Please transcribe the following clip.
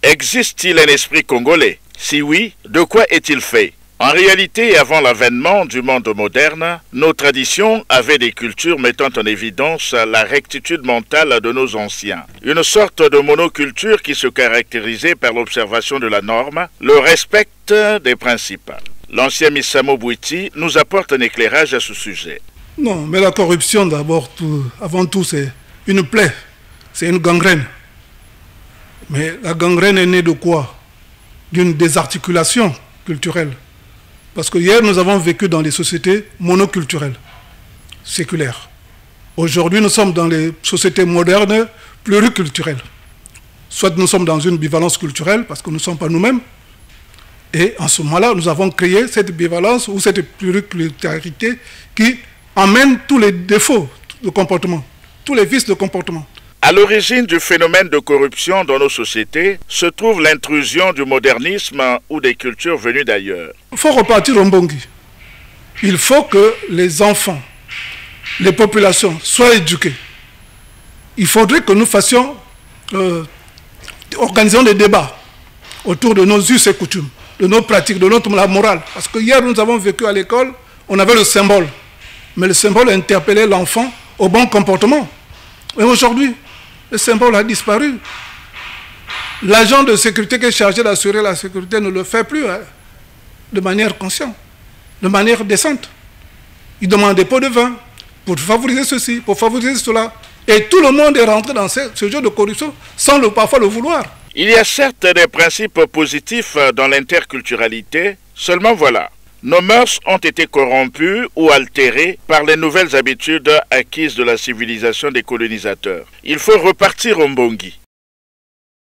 Existe-t-il un esprit congolais? Si oui, de quoi est-il fait? En réalité, avant l'avènement du monde moderne, nos traditions avaient des cultures mettant en évidence la rectitude mentale de nos anciens. Une sorte de monoculture qui se caractérisait par l'observation de la norme, le respect des principes. L'ancien Misamo Bwiti nous apporte un éclairage à ce sujet. Non, mais la corruption d'abord, avant tout, c'est une plaie, c'est une gangrène. Mais la gangrène est née de quoi? D'une désarticulation culturelle. Parce que hier, nous avons vécu dans des sociétés monoculturelles, séculaires. Aujourd'hui, nous sommes dans les sociétés modernes, pluriculturelles. Soit nous sommes dans une bivalence culturelle, parce que nous ne sommes pas nous-mêmes, et en ce moment-là, nous avons créé cette bivalence ou cette pluriculturalité qui emmène tous les défauts de comportement, tous les vices de comportement. À l'origine du phénomène de corruption dans nos sociétés se trouve l'intrusion du modernisme ou des cultures venues d'ailleurs. Il faut repartir au Mbongi. Il faut que les enfants, les populations soient éduquées. Il faudrait que nous fassions, organisons des débats autour de nos us et coutumes, de nos pratiques, de notre morale. Parce que hier, nous avons vécu à l'école, on avait le symbole. Mais le symbole interpellait l'enfant au bon comportement. Et aujourd'hui, le symbole a disparu. L'agent de sécurité qui est chargé d'assurer la sécurité ne le fait plus de manière consciente, de manière décente. Il demande des pots de vin pour favoriser ceci, pour favoriser cela. Et tout le monde est rentré dans ce jeu de corruption sans parfois le vouloir. Il y a certes des principes positifs dans l'interculturalité, seulement voilà. Nos mœurs ont été corrompues ou altérées par les nouvelles habitudes acquises de la civilisation des colonisateurs. Il faut repartir au Mbongi.